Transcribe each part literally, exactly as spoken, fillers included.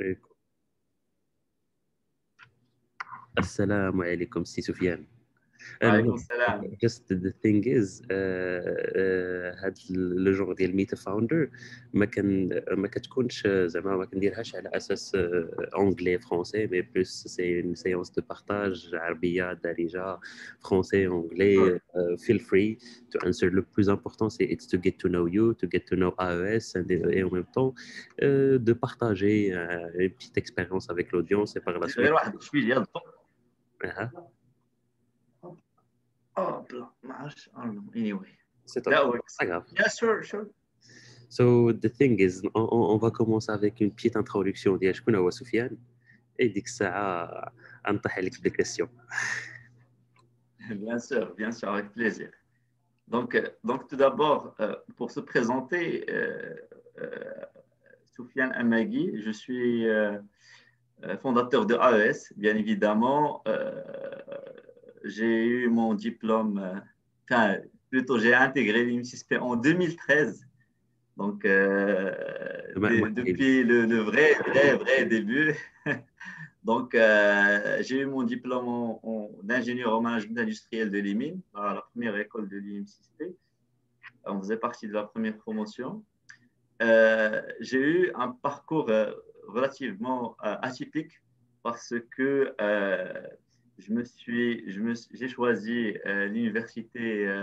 عليكم. السلام عليكم سي سفيان. وعليكم المهم السلام. just the thing is آه، آه، هاد لو جونغ ديال ميتا فاوندر ما كان ما كتكونش زعما ما كنديرهاش على اساس اونغلي فرونسي مي بلوس سي اون سيونس دو بارتاج عربيه دارجه فرونسي اونغلي. feel free to answer. Le plus important c'est it's to get to know you, to get to know A E S and, et en même temps euh, de partager euh, une petite expérience avec l'audience et par la غير suite. واحد شويه ديال الضوء. uh اه بلا ما عرفتش. anyway C'est that top. works. Pas grave. Yeah, sure, sure. So the thing is, on, on on va commencer avec une petite introduction ديال شكون هو سفيان. Et ديك الساعة غنطيح عليك des questions. Bien sûr, bien sûr, avec plaisir. Donc, euh, donc tout d'abord, euh, pour se présenter, euh, euh, Soufiane Amagui, je suis euh, euh, fondateur de A E S, bien évidemment. Euh, j'ai eu mon diplôme, euh, enfin, plutôt j'ai intégré l'I M S I S P en deux mille treize. Donc, euh, ما- de- مرحبا. depuis le, le vrai, vrai, vrai début. Donc, euh, j'ai eu mon diplôme en, en- d'ingénieur en management industriel de l'I M I N, à la première école de l'I M S I S P. On faisait partie de la première promotion. Euh, j'ai eu un parcours euh, relativement euh, atypique parce que euh, je me suis, je me, j'ai choisi euh, l'université euh,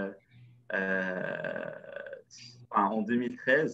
euh, en deux mille treize.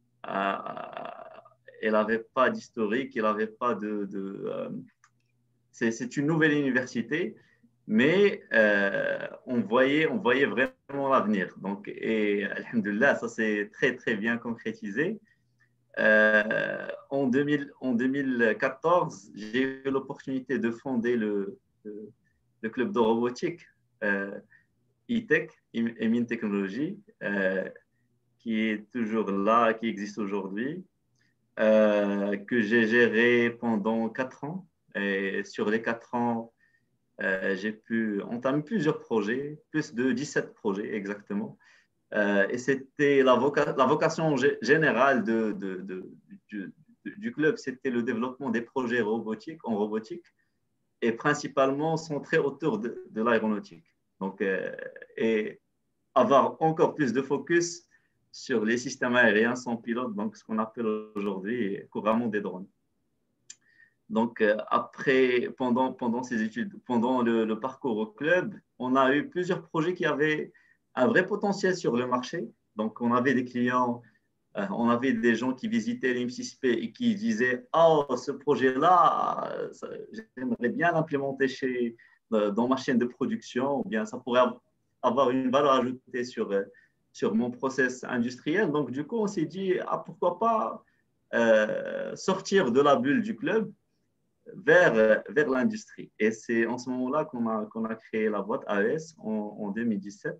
Euh, elle n'avait pas d'historique, elle n'avait pas de, de euh, c'est, c'est une nouvelle université, mais euh, on voyait, on voyait vraiment l'avenir. Donc, et alhamdoulilah, ça s'est très très bien concrétisé. Euh, en, deux mille, en deux mille quatorze, j'ai eu l'opportunité de fonder le, le, le club de robotique euh, E-Tech, Emin Technologies, euh, qui est toujours là, qui existe aujourd'hui, euh, que j'ai géré pendant quatre ans. Et sur les quatre ans, euh, j'ai pu entamer plusieurs projets, plus de dix-sept projets exactement. Euh, et c'était la, voca la vocation générale de, de, de, du, du club, c'était le développement des projets robotiques en robotique et principalement centré autour de, de l'aéronautique. Donc, euh, et avoir encore plus de focus sur les systèmes aériens sans pilote, donc ce qu'on appelle aujourd'hui couramment des drones. Donc, euh, après, pendant, pendant ces études, pendant le, le parcours au club, on a eu plusieurs projets qui avaient un vrai potentiel sur le marché. Donc, on avait des clients, euh, on avait des gens qui visitaient l'I M S I S P et qui disaient « Oh, ce projet-là, j'aimerais bien l'implémenter chez, euh, dans ma chaîne de production, ou bien ça pourrait avoir une valeur ajoutée sur, euh, sur mon process industriel. » Donc, du coup, on s'est dit « Ah, pourquoi pas euh, sortir de la bulle du club vers, vers l'industrie. » Et c'est en ce moment-là qu'on a, qu'on a créé la boîte A E S en, en deux mille dix-sept.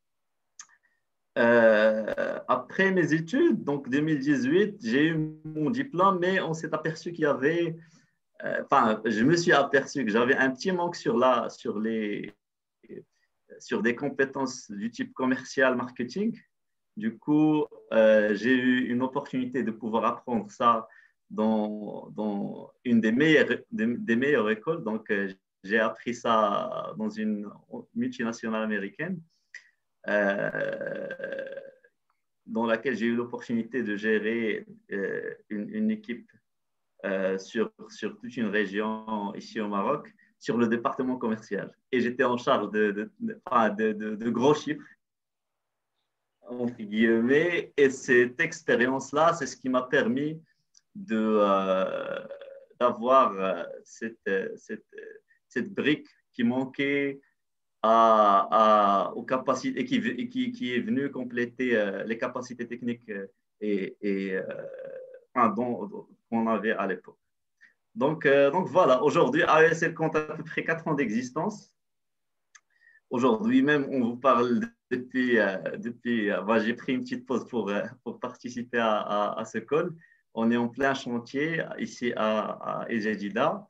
Euh, après mes études, donc deux mille dix-huit, j'ai eu mon diplôme, mais on s'est aperçu qu'il y avait, euh, enfin, je me suis aperçu que j'avais un petit manque sur, la, sur, les, sur des compétences du type commercial, marketing. Du coup, euh, j'ai eu une opportunité de pouvoir apprendre ça dans, dans une des meilleures, des, des meilleures écoles. Donc, euh, j'ai appris ça dans une multinationale américaine euh, dans laquelle j'ai eu l'opportunité de gérer euh, une, une équipe euh, sur, sur toute une région ici au Maroc, sur le département commercial. Et j'étais en charge de, de, de, de, de, de gros chiffres, entre guillemets, et cette expérience-là, c'est ce qui m'a permis de, euh, d'avoir euh, cette, cette, cette brique qui manquait à, à, aux capacités, et qui, qui, qui est venue compléter euh, les capacités techniques et, et, euh, enfin, dont, qu'on avait à l'époque. Donc, euh, donc voilà, aujourd'hui, A E S L compte à peu près quatre ans d'existence. Aujourd'hui même, on vous parle depuis, euh, depuis euh, bah, j'ai pris une petite pause pour, euh, pour participer à, à, à ce call. On est en plein chantier ici à, à Ejadida.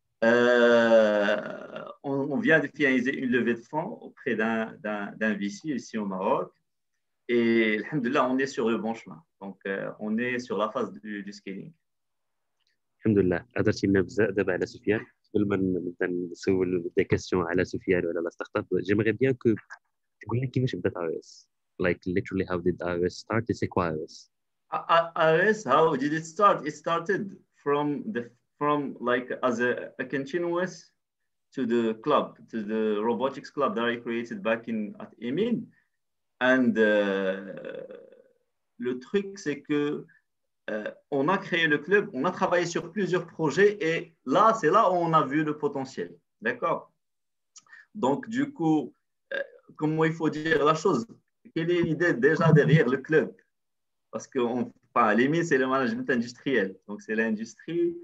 Euh, on, on vient de finaliser une levée de fonds auprès d'un, d'un, d'un V C ici au Maroc. Et alhamdoulilah, on est sur le bon chemin. Donc, euh, on est sur la phase du, du scaling. الحمد لله هضرتي لنا بزاف دابا على سفيان. قبل ما نبدا نسول des questions على سفيان ولا لا ستارت اب, j'aimerais bien que تقول لي كيفاش بدات اي او اس, like literally how did I O S start, c'est quoi I O S? iOS, how did it start? It started from the from like as a, a continuous to the club, to the robotics club that I created back in at Emin. And euh, le truc, c'est que euh, on a créé le club, on a travaillé sur plusieurs projets et là, c'est là où on a vu le potentiel. D'accord? Donc, du coup, euh, comment il faut dire la chose? Quelle est l'idée déjà derrière le club? Parce que enfin, l'E M I, c'est le management industriel. Donc, c'est l'industrie,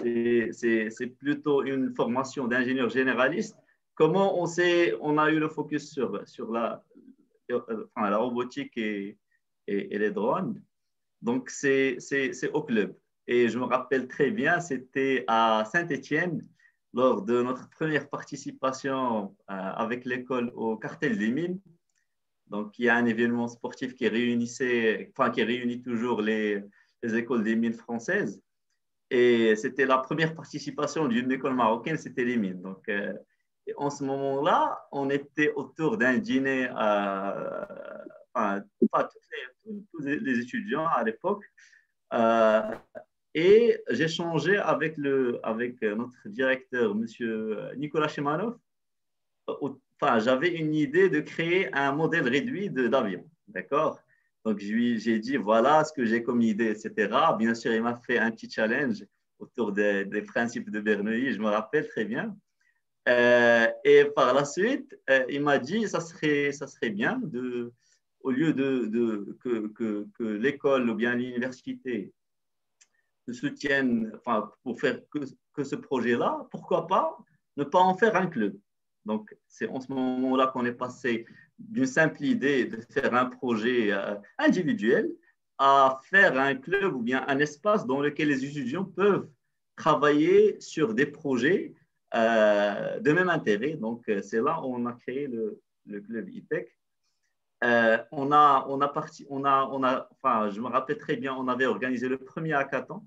c'est plutôt une formation d'ingénieur généraliste. Comment on, sait, on a eu le focus sur, sur la, enfin, la robotique et, et, et les drones? Donc, c'est au club. Et je me rappelle très bien, c'était à Saint-Étienne, lors de notre première participation euh, avec l'école au cartel des mines. Donc, il y a un événement sportif qui réunissait, enfin, qui réunit toujours les, les écoles des mines françaises. Et c'était la première participation d'une école marocaine, c'était les mines. Donc, euh, et en ce moment-là, on était autour d'un dîner, euh, enfin, pas tous les, tous les étudiants à l'époque. Euh, et j'ai changé avec, le, avec notre directeur, M. Nicolas Chemanov. Enfin, j'avais une idée de créer un modèle réduit d'avion, d'accord? Donc, j'ai dit, voilà ce que j'ai comme idée, et cetera. Bien sûr, il m'a fait un petit challenge autour des, des principes de Bernoulli, je me rappelle très bien. Euh, et par la suite, euh, il m'a dit, ça serait, ça serait bien, de, au lieu de, de que, que, que l'école ou bien l'université se soutiennent, enfin, pour faire que, que ce projet-là, pourquoi pas ne pas en faire un club? Donc, c'est en ce moment-là qu'on est passé d'une simple idée de faire un projet euh, individuel à faire un club ou bien un espace dans lequel les étudiants peuvent travailler sur des projets euh, de même intérêt. Donc, c'est là où on a créé le, le club E-Tech. Euh, on a, on a parti, on a, on a, enfin, je me rappelle très bien, on avait organisé le premier hackathon.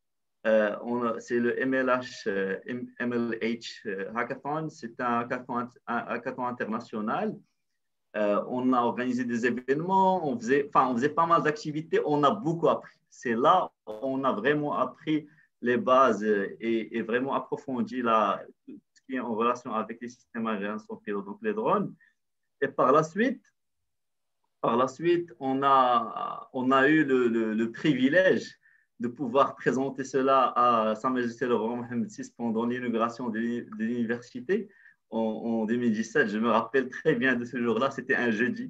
Euh, c'est le M L H, euh, M L H euh, Hackathon. C'est un hackathon, un hackathon international. Euh, on a organisé des événements, on faisait, enfin, on faisait pas mal d'activités. On a beaucoup appris. C'est là où on a vraiment appris les bases et, et vraiment approfondi la, tout ce qui est en relation avec les systèmes aériens sans pilote, donc les drones. Et par la suite, par la suite, on a, on a eu le, le, le privilège de pouvoir présenter cela à Sa Majesté le Roi Mohammed six pendant l'inauguration de l'université en, en deux mille dix-sept. Je me rappelle très bien de ce jour-là, c'était un jeudi.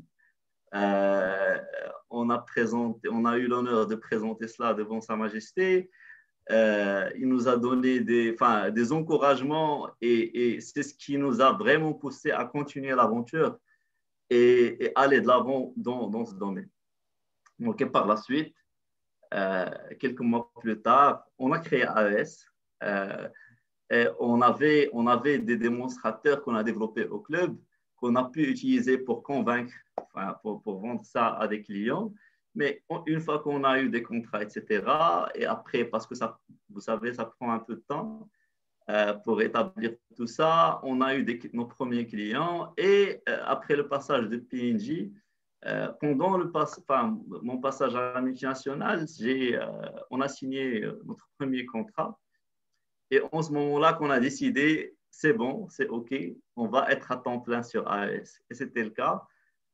Euh, on, a présenté, on a eu l'honneur de présenter cela devant Sa Majesté. Euh, il nous a donné des, enfin, des encouragements et, et c'est ce qui nous a vraiment poussé à continuer l'aventure et, et aller de l'avant dans, dans ce domaine. Donc, et par la suite, Euh, quelques mois plus tard, on a créé A E S. Euh, et on, avait, on avait des démonstrateurs qu'on a développés au club, qu'on a pu utiliser pour convaincre, enfin, pour, pour vendre ça à des clients. Mais on, une fois qu'on a eu des contrats, et cetera, et après, parce que ça, vous savez, ça prend un peu de temps euh, pour établir tout ça, on a eu des, nos premiers clients. Et euh, après le passage de P N G, Euh, pendant le pass, enfin, mon passage à la multinationale, euh, on a signé notre premier contrat. Et en ce moment-là, qu'on a décidé, c'est bon, c'est OK, on va être à temps plein sur A E S. Et c'était le cas.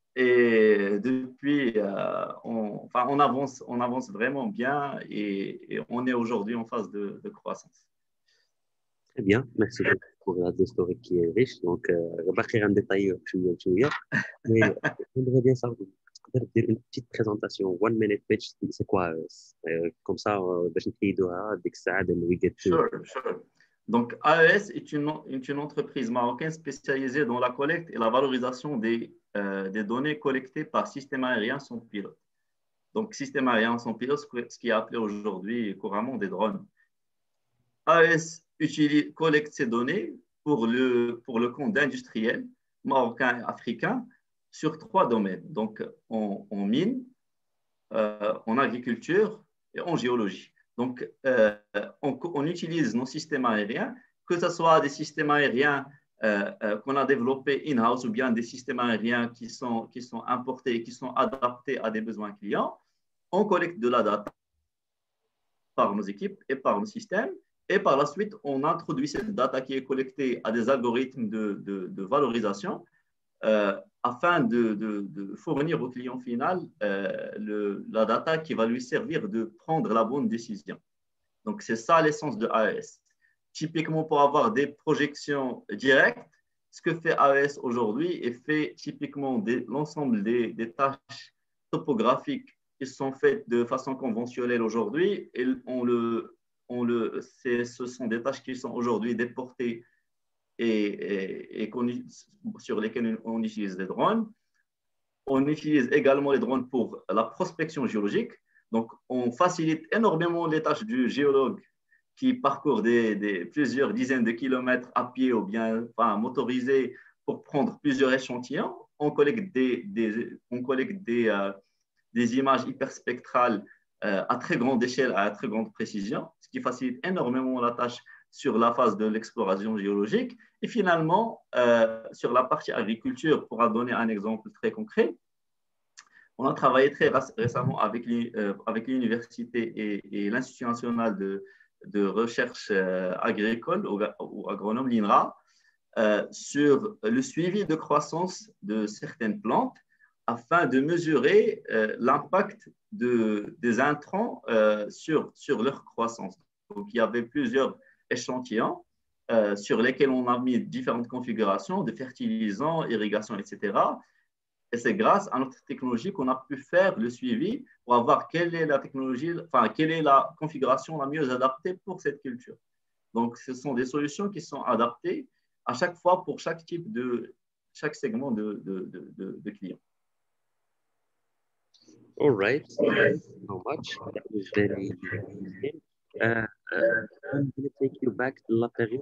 Et depuis, euh, on, enfin, on, avance, on avance vraiment bien et, et on est aujourd'hui en phase de, de croissance. Très bien, merci beaucoup pour la historique qui est riche. Donc, je vais faire un détail شوية بشوية. Mais j'aimerais bien savoir, une petite présentation, one minute pitch, c'est quoi A E S? Euh, comme ça, باش نحيدوها ديك الساعة then we get to. Sure, sure. Donc, A E S est une, est une entreprise marocaine spécialisée dans la collecte et la valorisation des, euh, des données collectées par système aérien sans pilote. Donc, système aérien sans pilote, ce qui est appelé aujourd'hui couramment des drones. A E S utilise, collecte ces données pour le, pour le compte d'industriels marocains et africains sur trois domaines. Donc, en, en mine, euh, en agriculture et en géologie. Donc, euh, on, on utilise nos systèmes aériens, que ce soit des systèmes aériens euh, euh, qu'on a développés in-house ou bien des systèmes aériens qui sont, qui sont importés et qui sont adaptés à des besoins clients. On collecte de la data par nos équipes et par nos systèmes. Et par la suite, on introduit cette data qui est collectée à des algorithmes de, de, de valorisation euh, afin de, de, de fournir au client final euh, le, la data qui va lui servir de prendre la bonne décision. Donc, c'est ça l'essence de A E S. Typiquement, pour avoir des projections directes, ce que fait A E S aujourd'hui est fait typiquement l'ensemble des, des tâches topographiques qui sont faites de façon conventionnelle aujourd'hui. Et on le, on le, ce sont des tâches qui sont aujourd'hui déportées et, et, et sur lesquelles on utilise des drones. On utilise également les drones pour la prospection géologique. Donc, on facilite énormément les tâches du géologue qui parcourt des, des, plusieurs dizaines de kilomètres à pied ou bien enfin, motorisé pour prendre plusieurs échantillons. On collecte des, des, on collecte des, euh, des images hyperspectrales euh, à très grande échelle, à très grande précision, ce qui facilite énormément la tâche sur la phase de l'exploration géologique. Et finalement, euh, sur la partie agriculture, pour donner un exemple très concret, on a travaillé très récemment avec l'université et, et l'Institut national de, de recherche agricole ou agronome, l'INRA, euh, sur le suivi de croissance de certaines plantes afin de mesurer euh, l'impact de, des intrants euh, sur, sur leur croissance. Donc, il y avait plusieurs échantillons euh, sur lesquels on a mis différentes configurations de fertilisants, irrigation, et cetera. Et c'est grâce à notre technologie qu'on a pu faire le suivi pour voir quelle est la technologie, enfin, quelle est la configuration la mieux adaptée pour cette culture. Donc, ce sont des solutions qui sont adaptées à chaque fois pour chaque type de, chaque segment de, de, de, de, de clients. All right. Thank you so much. That was very interesting. Uh, uh, I'm going to take you back to la période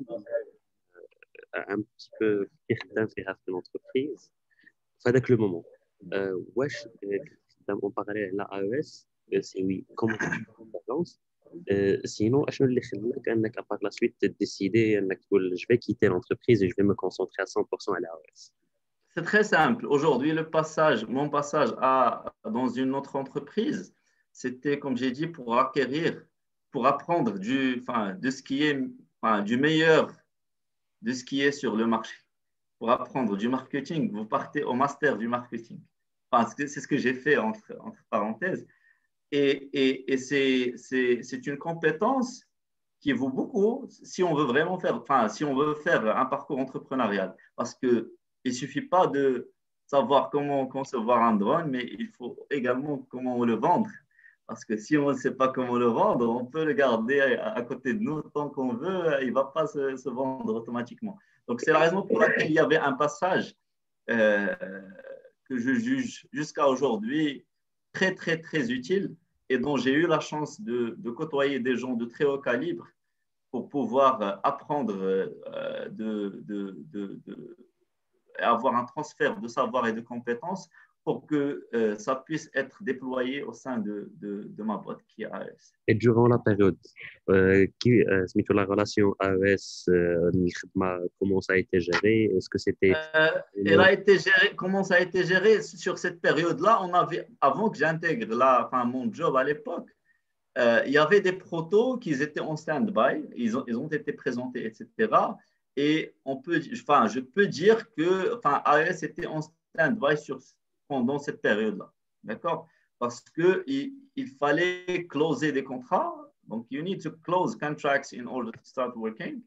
uh, un petit peu certains في l'entreprise. فهذاك le moment. Euh, واش en parallèle à l'A E S, c'est oui, comment tu euh, sinon, اشنو اللي خلاك انك par la suite décider انك تقول je vais quitter l'entreprise et je vais me concentrer à cent pour cent à l'A E S? C'est très simple. Aujourd'hui, le passage, mon passage à, dans une autre entreprise, c'était, comme j'ai dit, pour acquérir, pour apprendre du, enfin, de ce qui est, enfin, du meilleur de ce qui est sur le marché. Pour apprendre du marketing, vous partez au master du marketing. Enfin, c'est ce que j'ai fait entre, entre parenthèses. Et, et, et c'est une compétence qui vaut beaucoup si on veut vraiment faire, enfin, si on veut faire un parcours entrepreneurial. Parce que il ne suffit pas de savoir comment concevoir un drone, mais il faut également comment le vendre. Parce que si on ne sait pas comment le vendre, on peut le garder à côté de nous tant qu'on veut, il ne va pas se, se vendre automatiquement. Donc, c'est la raison pour laquelle il y avait un passage euh, que je juge jusqu'à aujourd'hui très, très, très utile et dont j'ai eu la chance de, de côtoyer des gens de très haut calibre pour pouvoir apprendre euh, de, de, de, de avoir un transfert de savoir et de compétences pour que euh, ça puisse être déployé au sein de, de, de ma boîte qui est A E S. Et durant la période, euh, qui, euh, la relation A E S, euh, comment ça a été géré? Est-ce que c'était... Euh, elle a été gérée, comment ça a été géré sur cette période-là? On avait, avant que j'intègre enfin, mon job à l'époque, euh, il y avait des protos qui étaient en stand-by, ils ont, ils ont été présentés, et cetera. Et on peut, enfin, je peux dire que enfin, A E S était en stand-by sur, pendant cette période-là. D'accord? Parce qu'il il fallait closer des contrats. Donc, you need to close contracts in order to start working.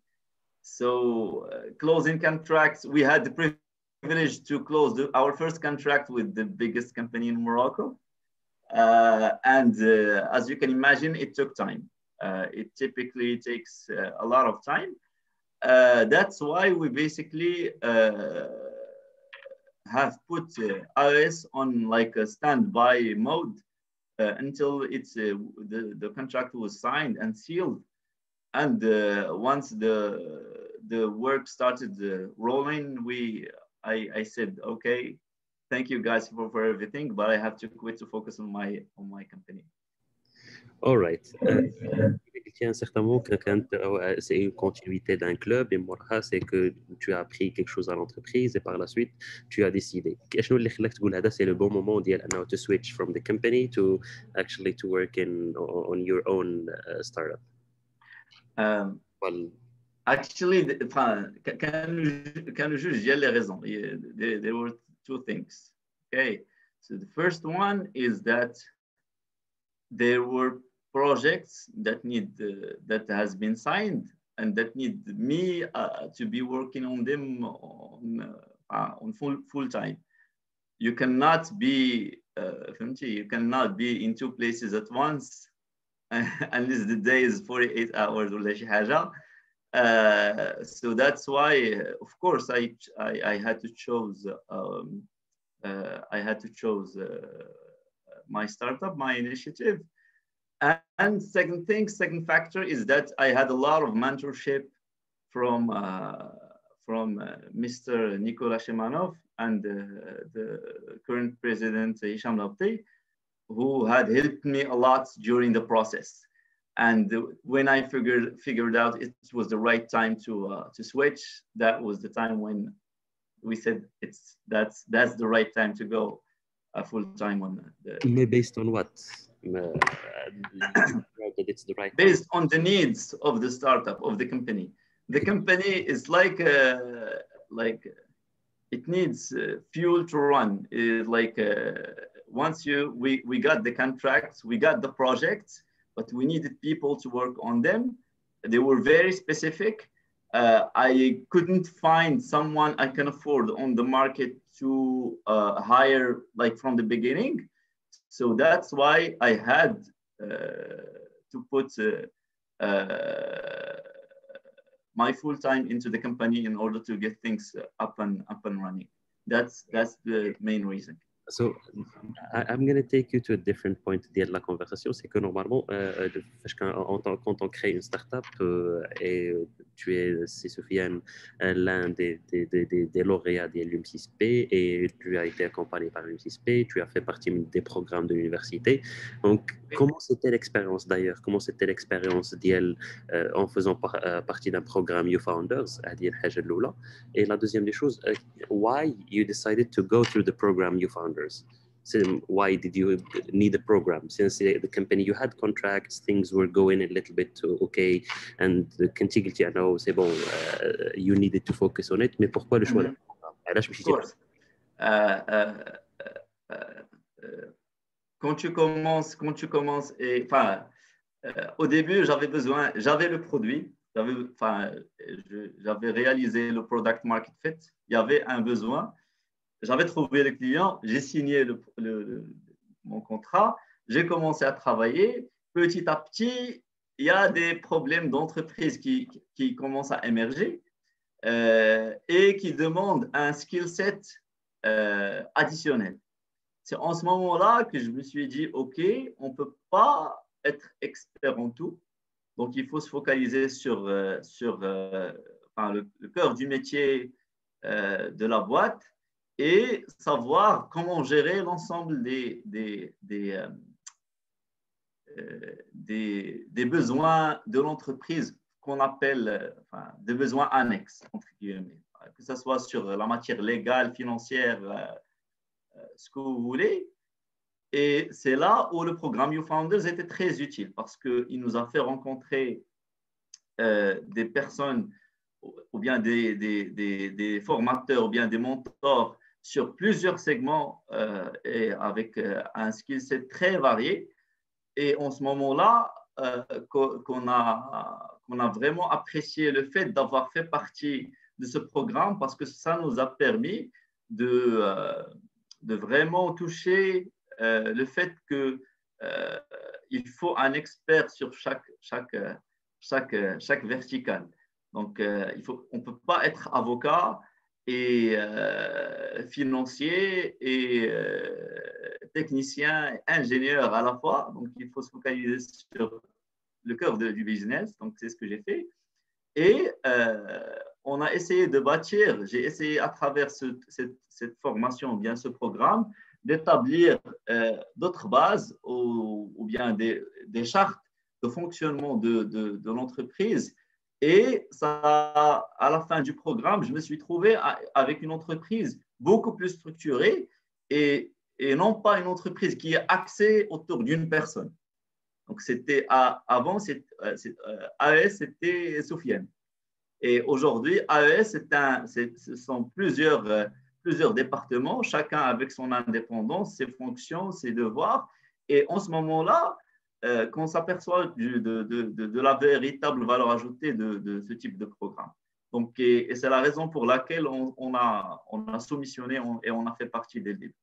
So, uh, closing contracts, we had the privilege to close the, our first contract with the biggest company in Morocco. Uh, and uh, as you can imagine, it took time. Uh, it typically takes uh, a lot of time. Uh, that's why we basically uh, have put uh, A E S on like a standby mode uh, until it's uh, the, the contract was signed and sealed. And uh, once the the work started uh, rolling, we I, I said, okay, thank you guys for, for everything, but I have to quit to focus on my on my company. All right. Euh, il y a un certain moment que quand, euh, c'est une continuité d'un club et moi c'est que tu as appris quelque chose à l'entreprise et par la suite tu as décidé. شنو اللي خلاك تقول هذا c'est le bon moment ديال انه to switch from the company to actually to work in on your own uh, startup. Um, Well, actually, the- enfin, كان كان جوج ديال les raisons. There, there were two things. Okay, so the first one is that there were projects that need uh, that has been signed and that need me uh, to be working on them on uh, on full full time. You cannot be uh, you cannot be in two places at once unless the day is forty-eight hours ولا شي حاجة. Uh, so that's why, uh, of course, I I, I had to choose um, uh, I had to choose uh, my startup, my initiative. And second thing, second factor is that I had a lot of mentorship from uh, from uh, Mister Nikola Shemanov and uh, the current president Hisham Labti, who had helped me a lot during the process. And when I figured figured out it was the right time to uh, to switch, that was the time when we said it's that's that's the right time to go uh, full time on the. based on what? Uh, that it's the right Based time. on the needs of the startup, of the company. The company is like uh, like it needs uh, fuel to run. It, like uh, once you we we got the contracts, we got the projects, but we needed people to work on them. They were very specific. Uh, I couldn't find someone I can afford on the market to uh, hire like from the beginning. So that's why I had uh, to put uh, uh, my full time into the company in order to get things up and up and running. That's that's the main reason. So I, I'm going to take you to a different point de la conversation. C'est que normalement, euh, de, quand, quand on crée une startup euh, et tu es, c'est Sofiane, l'un des, des, des, des lauréats de l'U M six P et tu as été accompagné par l'U M six P, tu as fait partie des programmes de l'université. Donc, comment c'était l'expérience d'ailleurs? Comment c'était l'expérience d'elle euh, en faisant par, euh, partie d'un programme You Founders? Et la deuxième des choses, uh, why you decided to go through the program You Founders? So why did you need a program? Since the company you had contracts, things were going a little bit okay, and the contiguity, I know, c'est bon, uh, you needed to focus on it. Mais pourquoi le choix d'un programme? Of course. Euh, euh, euh, euh, quand tu commences, quand tu commences, et enfin, euh, au début, j'avais besoin, j'avais le produit, j'avais, enfin, j'avais réalisé le product market fit. Il y avait un besoin. J'avais trouvé le client, j'ai signé le, le, le, mon contrat, j'ai commencé à travailler. Petit à petit, il y a des problèmes d'entreprise qui, qui commencent à émerger euh, et qui demandent un skill set euh, additionnel. C'est en ce moment-là que je me suis dit, OK, on ne peut pas être expert en tout. Donc, il faut se focaliser sur, euh, sur euh, enfin, le, le cœur du métier euh, de la boîte et savoir comment gérer l'ensemble des, des, des, euh, des, des besoins de l'entreprise qu'on appelle enfin, des besoins annexes, entre guillemets, que ce soit sur la matière légale, financière, euh, ce que vous voulez. Et c'est là où le programme You Founders était très utile parce qu'il nous a fait rencontrer euh, des personnes ou bien des, des, des, des formateurs ou bien des mentors sur plusieurs segments euh, et avec euh, un skill set très varié. Et en ce moment-là, euh, qu'on a, qu'on a vraiment apprécié le fait d'avoir fait partie de ce programme parce que ça nous a permis de, euh, de vraiment toucher euh, le fait qu'il euh, faut un expert sur chaque, chaque, chaque, chaque verticale. Donc, euh, il faut, on ne peut pas être avocat et euh, financier et euh, technicien et ingénieur à la fois. Donc, il faut se focaliser sur le cœur de, du business. Donc, c'est ce que j'ai fait. Et euh, on a essayé de bâtir, j'ai essayé à travers ce, cette, cette formation, ou bien ce programme, d'établir euh, d'autres bases ou, ou bien des, des chartes de fonctionnement de, de, de l'entreprise. Et ça, à la fin du programme, je me suis trouvé avec une entreprise beaucoup plus structurée et, et non pas une entreprise qui est axée autour d'une personne. Donc, c'était avant, c'est, c'est, A E S, c'était Soufiane. Et aujourd'hui, A E S, c'est un, c'est, ce sont plusieurs, plusieurs départements, chacun avec son indépendance, ses fonctions, ses devoirs. Et en ce moment-là, euh, qu'on s'aperçoit du, de, de, de, de la véritable valeur ajoutée de, de ce type de programme. Donc, et, et c'est la raison pour laquelle on, on, a, on a soumissionné on, et on a fait partie des début.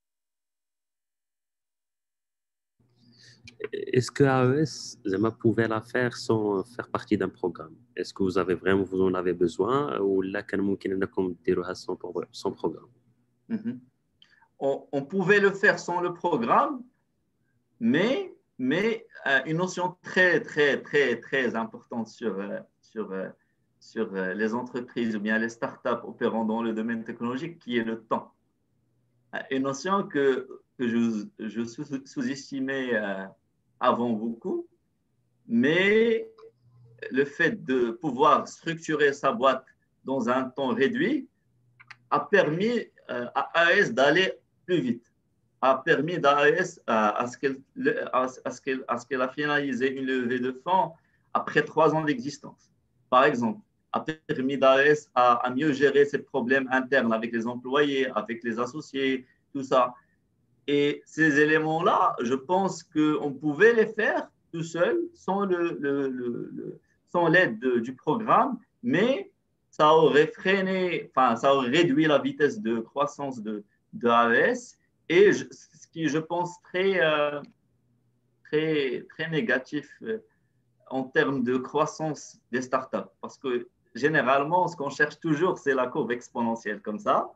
Est-ce que A E S Zema pouvait la faire sans faire partie d'un programme? Est-ce que vous avez vraiment vous en avez besoin ou là كان ممكن انكم ديروها sans sans programme? Mm-hmm. on, on pouvait le faire sans le programme, mais mais euh, une notion très très très très importante sur euh, sur euh, sur euh, les entreprises ou bien les startups opérant dans le domaine technologique, qui est le temps. Une notion que que je, je sous-estimais euh, avant beaucoup, mais le fait de pouvoir structurer sa boîte dans un temps réduit a permis euh, à A E S d'aller plus vite, a permis d'A E S à, à ce qu'elle à, à ce qu'elle, à ce qu'elle a finalisé une levée de fonds après trois ans d'existence. Par exemple, a permis d'A E S à, à mieux gérer ses problèmes internes avec les employés, avec les associés, tout ça. Et ces éléments-là, je pense qu'on pouvait les faire tout seul, sans, le, le, le, le, sans l'aide de, du programme, mais ça aurait freiné, enfin, ça aurait réduit la vitesse de croissance de, de A E S, et je, ce qui, je pense, très, euh, très, très négatif euh, en termes de croissance des startups. Parce que généralement, ce qu'on cherche toujours, c'est la courbe exponentielle comme ça.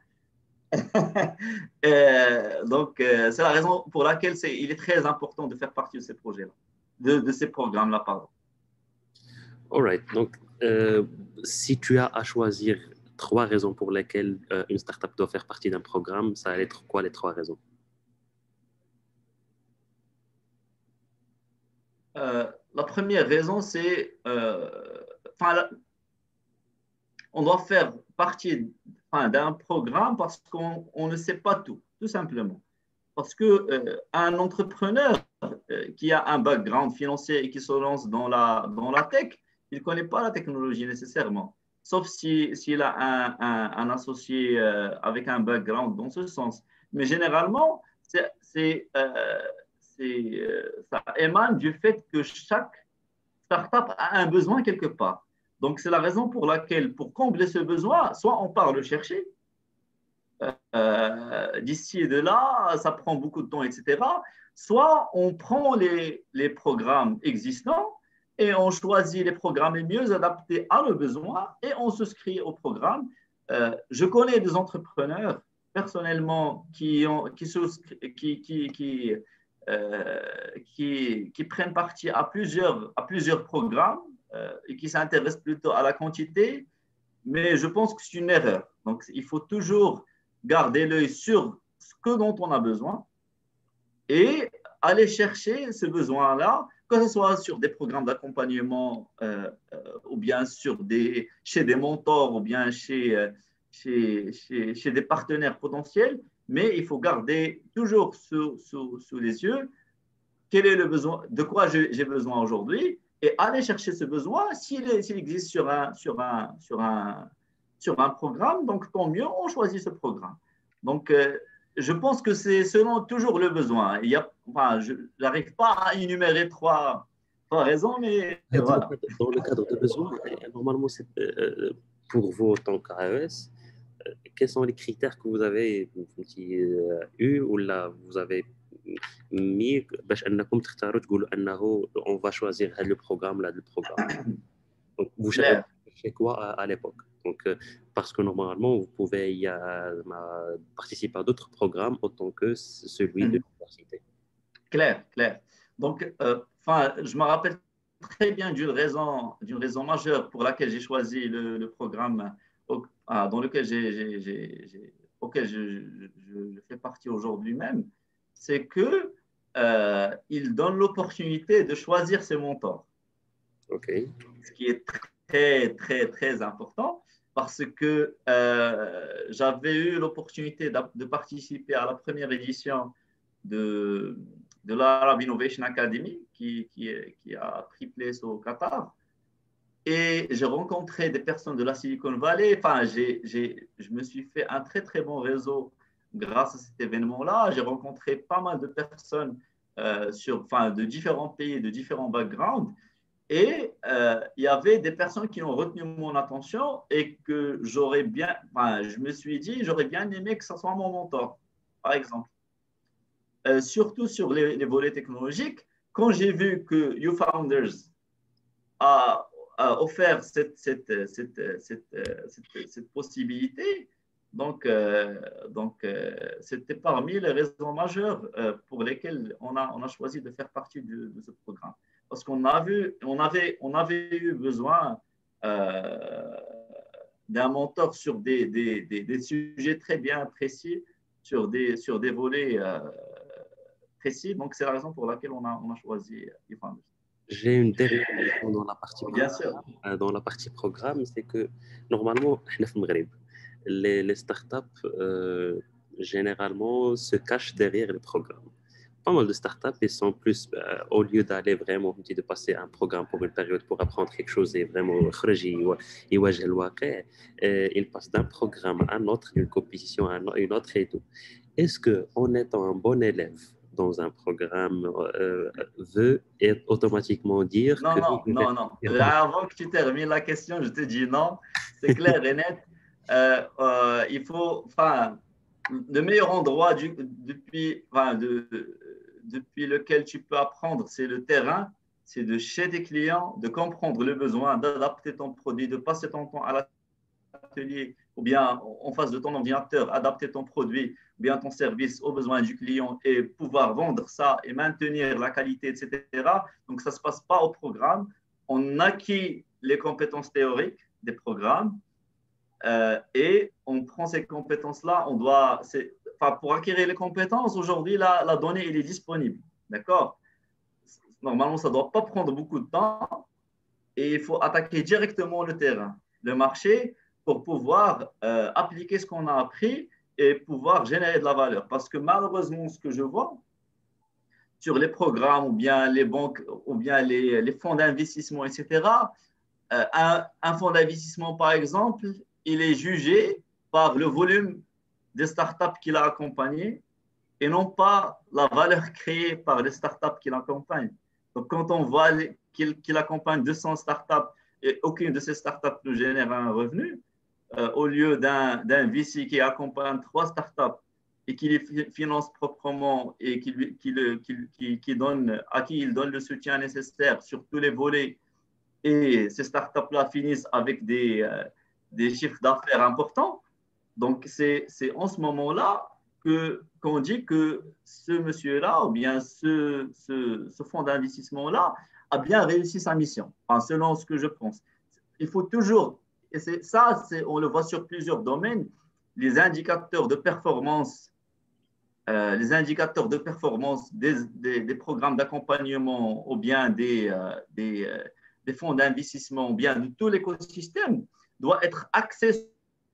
euh, donc, euh, c'est la raison pour laquelle c'est, il est très important de faire partie de ces projets-là, de, de ces programmes-là, pardon. All right. Donc, euh, si tu as à choisir trois raisons pour lesquelles euh, une startup doit faire partie d'un programme, ça allait être quoi les trois raisons? Euh, la première raison, c'est, euh, enfin, la, on doit faire partie enfin, d'un programme parce qu'on on ne sait pas tout, tout simplement. Parce qu'un euh, entrepreneur euh, qui a un background financier et qui se lance dans la, dans la tech, il ne connaît pas la technologie nécessairement, sauf s'il si, a un, un, un associé euh, avec un background dans ce sens. Mais généralement, c'est, c'est, euh, c'est, euh, ça émane du fait que chaque startup a un besoin quelque part. Donc, c'est la raison pour laquelle, pour combler ce besoin, soit on part le chercher, euh, d'ici et de là, ça prend beaucoup de temps, et cetera. Soit on prend les, les programmes existants et on choisit les programmes les mieux adaptés à nos besoins et on souscrit au programme. Euh, je connais des entrepreneurs personnellement qui, ont, qui, qui, qui, qui, euh, qui, qui prennent partie à plusieurs, à plusieurs programmes euh, et qui s'intéressent plutôt à la quantité, mais je pense que c'est une erreur. Donc, il faut toujours garder l'œil sur ce que dont on a besoin et aller chercher ce besoin-là, que ce soit sur des programmes d'accompagnement euh, euh, ou bien sur des, chez des mentors ou bien chez, euh, chez, chez, chez des partenaires potentiels, mais il faut garder toujours sous, sous, sous les yeux quel est le besoin, de quoi j'ai besoin aujourd'hui et aller chercher ce besoin s'il, s'il existe sur un, sur un, sur un, sur un programme, donc tant mieux, on choisit ce programme. Donc, euh, je pense que c'est selon toujours le besoin. Il y a, enfin, je n'arrive pas à énumérer trois, trois raisons, mais voilà. Dans le cadre de besoin, normalement, c'est euh, pour vous en tant qu'A E S, euh, quels sont les critères que vous avez euh, eu ou là vous avez mis باش انكم تختاروا تقولوا انه on va choisir le programme là le programme. Donc, vous cherchez quoi à, à l'époque? Donc, euh, parce que normalement, vous pouvez y a, euh, participer à d'autres programmes autant que celui de l'université. Claire, claire. Donc, euh, enfin, je me rappelle très bien d'une raison, d'une raison majeure pour laquelle j'ai choisi le, le programme au, ah, dans lequel j'ai, j'ai, j'ai, auquel je, je, je fais partie aujourd'hui même. C'est que euh, il donne l'opportunité de choisir ses mentors. OK. Ce qui est très, très, très important parce que euh, j'avais eu l'opportunité de, de participer à la première édition de, de l'Arab Innovation Academy qui, qui, qui a pris place au Qatar. Et j'ai rencontré des personnes de la Silicon Valley. Enfin, j'ai, j'ai, je me suis fait un très, très bon réseau grâce à cet événement-là. J'ai rencontré pas mal de personnes euh, sur, enfin, de différents pays, de différents backgrounds. Et euh, il y avait des personnes qui ont retenu mon attention et que j'aurais bien, enfin, je me suis dit, j'aurais bien aimé que ce soit mon mentor, par exemple. Euh, surtout sur les, les volets technologiques, quand j'ai vu que YouFounders a, a offert cette, cette, cette, cette, cette, cette possibilité, donc, euh, donc euh, c'était parmi les raisons majeures euh, pour lesquelles on a, on a choisi de faire partie de, de ce programme. Parce qu'on a vu, on avait, on avait eu besoin euh, d'un mentor sur des, des, des, des, sujets très bien précis, sur des, sur des volets euh, précis. Donc, c'est la raison pour laquelle on a, on a choisi YouFounders. J'ai une dernière question dans la partie Bien sûr. programme. Dans la partie programme, c'est que normalement, les, les startups euh, généralement se cachent derrière les programmes. Pas mal de startups, ils sont plus, euh, au lieu d'aller vraiment, de passer un programme pour une période pour apprendre quelque chose et vraiment, ils passent d'un programme à un autre, d'une compétition à une autre et tout. Est-ce qu'en étant un bon élève dans un programme euh, veut automatiquement dire non, que... Non, non, non. Là, avant que tu termines la question, je te dis non. C'est clair et net. Euh, euh, il faut, enfin, le meilleur endroit du, depuis, enfin, de, depuis lequel tu peux apprendre, c'est le terrain, c'est de chez tes clients, de comprendre le besoin, d'adapter ton produit, de passer ton temps à l'atelier ou bien en face de ton ordinateur, adapter ton produit ou bien ton service aux besoins du client et pouvoir vendre ça et maintenir la qualité, et cetera. Donc, ça ne se passe pas au programme. On acquit les compétences théoriques des programmes euh, et on prend ces compétences-là. On doit, enfin, pour acquérir les compétences, aujourd'hui, la, la donnée, elle est disponible. D'accord? Normalement, ça ne doit pas prendre beaucoup de temps et il faut attaquer directement le terrain, le marché, pour pouvoir euh, appliquer ce qu'on a appris et pouvoir générer de la valeur. Parce que malheureusement, ce que je vois sur les programmes ou bien les banques ou bien les, les fonds d'investissement, et cetera, euh, un, un fonds d'investissement, par exemple, il est jugé par le volume des startups qu'il a accompagnées et non pas la valeur créée par les startups qu'il accompagne. Donc, quand on voit qu'il qu'il accompagne deux cents startups et aucune de ces startups ne génère un revenu, euh, au lieu d'un V C qui accompagne trois startups et qui les finance proprement et qui, qui, qui, qui donne, à qui il donne le soutien nécessaire sur tous les volets, et ces startups-là finissent avec des, euh, des chiffres d'affaires importants. Donc, c'est en ce moment-là qu'on dit que ce monsieur-là ou bien ce, ce, ce fonds d'investissement-là a bien réussi sa mission, enfin, selon ce que je pense. Il faut toujours, et ça, on le voit sur plusieurs domaines, les indicateurs de performance, euh, les indicateurs de performance des, des, des programmes d'accompagnement ou bien des, euh, des, euh, des fonds d'investissement ou bien de tout l'écosystème doit être axé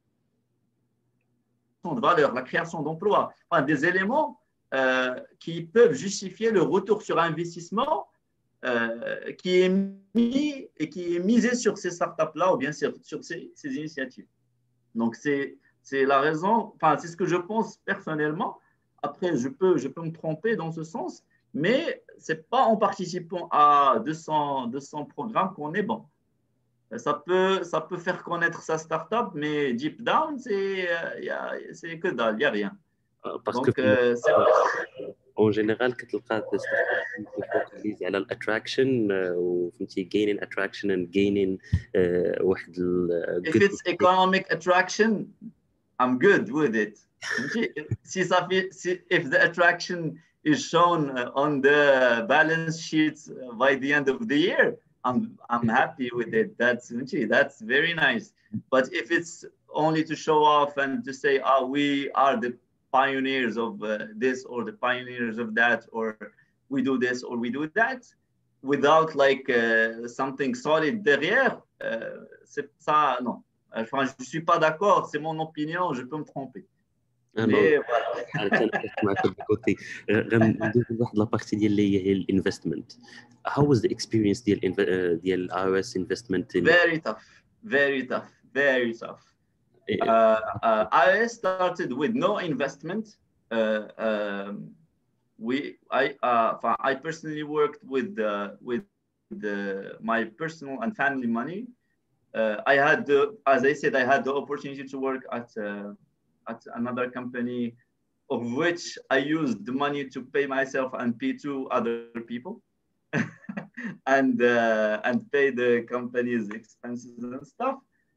de valeur, la création d'emplois, enfin, des éléments euh, qui peuvent justifier le retour sur investissement euh, qui est mis et qui est misé sur ces startups-là ou bien sur, sur ces, ces initiatives. Donc, c'est la raison, enfin, c'est ce que je pense personnellement. Après, je peux, je peux me tromper dans ce sens, mais ce n'est pas en participant à deux cents, deux cents programmes qu'on est bon. Ça peut, ça peut faire connaître sa startup, mais deep down, c'est que dalle, il n'y a rien. Parce Donc, que euh, en général, كتلقى focaliser على الاتراكشن وفهمتي gaining attraction and gaining uh, واحد ال if it's economic attraction, I'm good with it. si ça fait, si, if the attraction is shown on the balance sheets by the end of the year, I'm I'm happy with it. That's that's very nice. But if it's only to show off and to say, oh, we are the pioneers of uh, this or the pioneers of that, or we do this or we do that, without like uh, something solid derrière, euh, c'est ça, non. Enfin, je ne suis pas d'accord, c'est mon opinion, je peux me tromper. Ah non, Mais voilà. انا كنتفق معك بهذا الكوتي. غندوز لواحد لابارتي ديال اللي هي الانفستمنت. How was the experience ديال inv- آه، ديال I O S investment in Very tough, very tough, very tough. Uh, uh, I O S started with no investment. Uh, um, we, I, uh, I personally worked with uh, with the, my personal and family money. Uh, I had the, as I said, I had the opportunity to work at uh, at another company, of which I used the money to pay myself and pay to other people, and uh, and pay the company's expenses and stuff.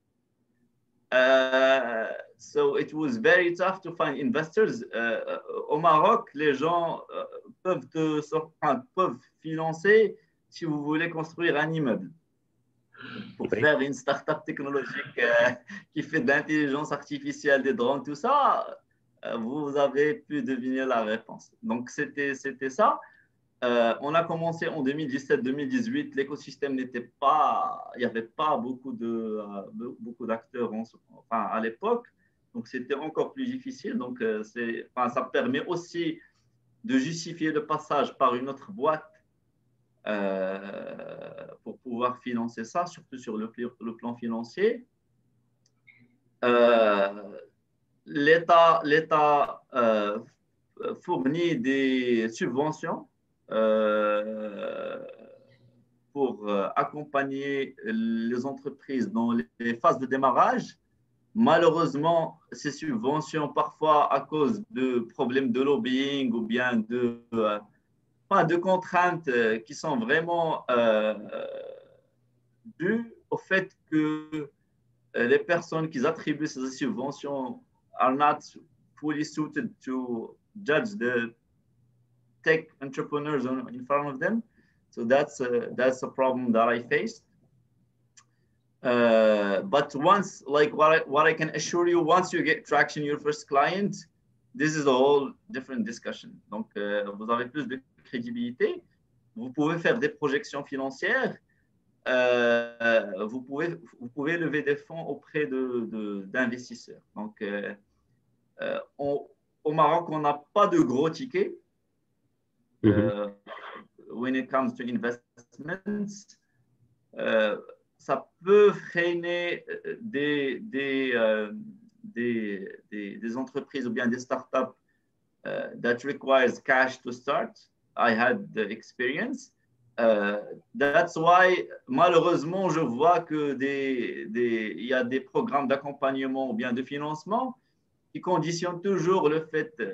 Uh, so it was very tough to find investors. Uh, au Maroc, les gens uh, peuvent, te, enfin, peuvent financer si vous voulez construire un immeuble. Pour Oui. faire une start-up technologique euh, qui fait de l'intelligence artificielle, des drones, tout ça, euh, vous avez pu deviner la réponse. Donc, c'était, c'était ça. Euh, on a commencé en deux mille dix-sept deux mille dix-huit, l'écosystème n'était pas, il n'y avait pas beaucoup, de, euh, beaucoup d'acteurs en, enfin, à l'époque, donc c'était encore plus difficile. Donc, euh, c'est, enfin, ça permet aussi de justifier le passage par une autre boîte euh, pour pouvoir financer ça, surtout sur le, le plan financier. Euh, L'État, l'État euh, fournit des subventions Euh, pour euh, accompagner les entreprises dans les phases de démarrage. Malheureusement, ces subventions, parfois à cause de problèmes de lobbying ou bien de, euh, enfin, de contraintes euh, qui sont vraiment euh, dues au fait que euh, les personnes qui attribuent ces subventions are not fully suited to judge the tech entrepreneurs in front of them. So that's a, that's a problem that I faced. Uh, but once, like what I, what I can assure you, once you get traction, your first client, this is a whole different discussion. Donc, euh, vous avez plus de crédibilité. Vous pouvez faire des projections financières. Euh, vous, pouvez, vous pouvez lever des fonds auprès de, de, d'investisseurs. Donc, euh, euh, on, au Maroc, on n'a pas de gros tickets. Uh, when it comes to investments, uh, ça peut freiner des, des, uh, des, des, des entreprises ou bien des startups uh, that requires cash to start. I had the experience. Uh, that's why, malheureusement, je vois que des, des, il y a des programmes d'accompagnement ou bien de financement qui conditionnent toujours le fait uh,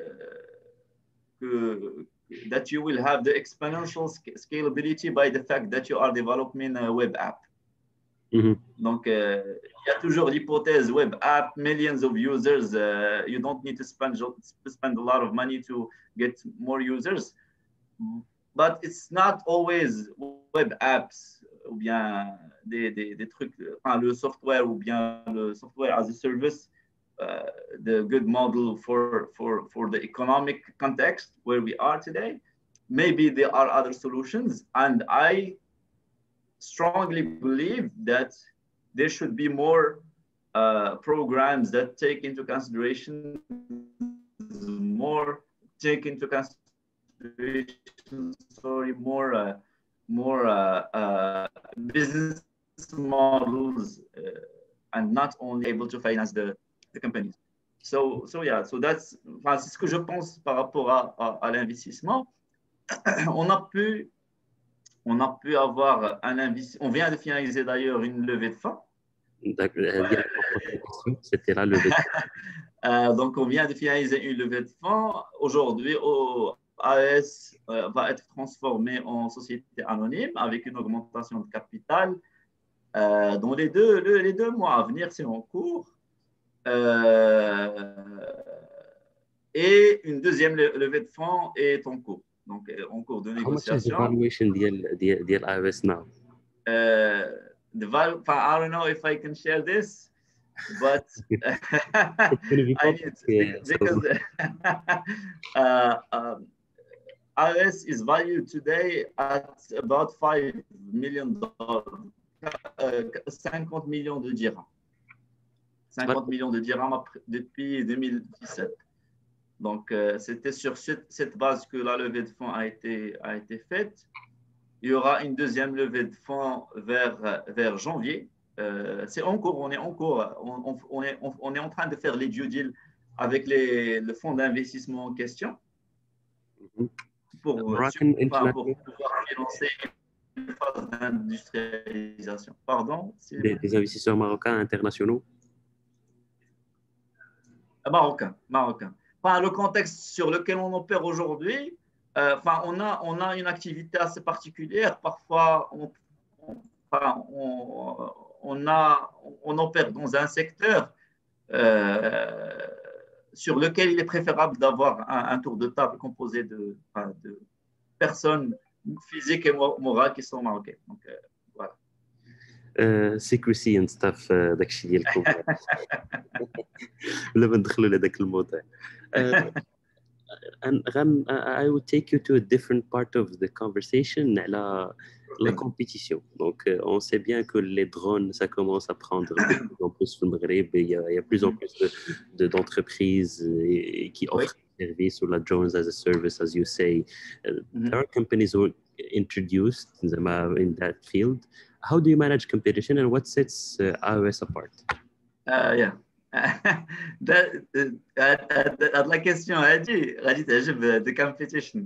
que that you will have the exponential scalability by the fact that you are developing a web app. Mm-hmm. Donc, euh, il y a toujours l'hypothèse web app, millions of users. Uh, you don't need to spend, spend a lot of money to get more users. But it's not always web apps ou bien des, des, des trucs, enfin, le software ou bien le software as a service. Uh, the good model for, for, for the economic context where we are today. Maybe there are other solutions. And I strongly believe that there should be more uh, programs that take into consideration more, take into consideration, sorry, more, uh, more uh, uh, business models uh, and not only able to finance the the companies. So, so yeah, so that's, enfin, c'est ce que je pense par rapport à, à, à l'investissement. On a pu, on a pu avoir un investissement. On vient de finaliser d'ailleurs une levée de fonds. C'était la levée de fonds. euh, donc, on vient de finaliser une levée de fonds. Aujourd'hui, A O S euh, va être transformé en société anonyme avec une augmentation de capital. Euh, dans les deux, le, les deux mois à venir, c'est en cours. Euh, et une deuxième levée de fonds est en cours, donc en cours de négociation. How much is the valuation ديال ديال ديال I O S now? Uh, the value, I don't know if I can share this, but I need to, because uh, um, iOS is valued today at about five million dollars, cinquante millions de dirhams. cinquante millions de dirhams depuis deux mille dix-sept. Donc, euh, c'était sur cette, cette base que la levée de fonds a été, a été faite. Il y aura une deuxième levée de fonds vers, vers janvier. Euh, c'est en cours, on est en cours. On, on, on, est, on, on est en train de faire les due deals avec les, le fonds d'investissement en question pour, Moroccan enfin, pour International, pouvoir financer une phase d'industrialisation. Pardon? des, des investisseurs marocains internationaux. Marocain, marocain. Enfin, le contexte sur lequel on opère aujourd'hui, euh, enfin, on a, on a une activité assez particulière. Parfois, on, on, enfin, on, on, a, on opère dans un secteur euh, sur lequel il est préférable d'avoir un, un tour de table composé de, enfin, de personnes physiques et morales qui sont marocaines. Donc, euh, voilà. سيكريسي اند ستاف داكشي ديالكم ولا ما ندخلوا لهذاك الموضوع. and غن I would take you to a different part of the conversation على la compétition. Donc on sait bien que les drones ça commence à prendre de plus en plus au Maghreb, il y a, il y a plus en plus de, de, d'entreprises qui offrent des services ou la drones as a service as you say. Uh, mm-hmm. There are companies who are introduced in that field. How do you manage competition and what sets uh, iOS apart? Uh, yeah. that, uh, la question a dit, de competition.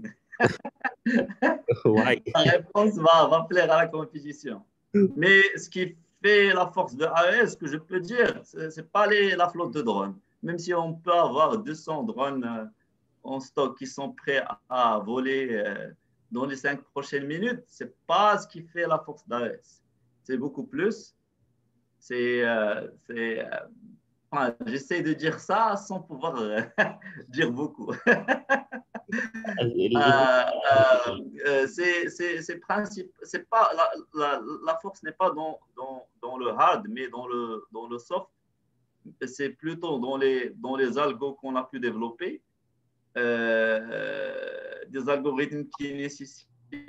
Why? La réponse va, va plaire à la compétition. Mais ce qui fait la force de iOS, que je peux dire, ce n'est pas les, la flotte de drones. Même si on peut avoir deux cents drones en stock qui sont prêts à, à voler dans les cinq prochaines minutes, ce n'est pas ce qui fait la force d'iOS. C'est beaucoup plus. C'est, euh, c'est, euh, enfin, j'essaie de dire ça sans pouvoir euh, dire beaucoup. euh, euh, c'est, c'est, c'est principe, c'est pas, la, la, la force n'est pas dans, dans, dans le hard, mais dans le, dans le soft. C'est plutôt dans les, dans les algos qu'on a pu développer, euh, des algorithmes qui nécessitent